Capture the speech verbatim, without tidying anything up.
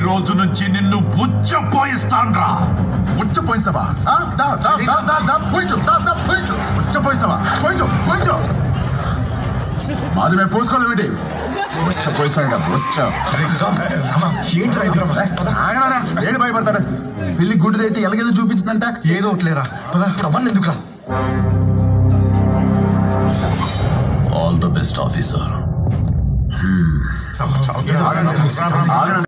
రోజు నుంచి నిన్ను ఉచ్చ పోయిస్తాన్రా. ఉచ్చ పోయిస్తావా? పోయించు ఉచ్చ పోయిస్తావా? పోయించు పోయించు మాది మేము పోసుకోలేమిటి? ఉచ్చ పోయిస్తాడు ఏడు భయపడతాడు. పెళ్లి గుడ్డిది అయితే ఎలాగేదో చూపించిందంట. ఏదో ఒకట్లేరా పద రమ్మని ఎందుకురా. All the best officer.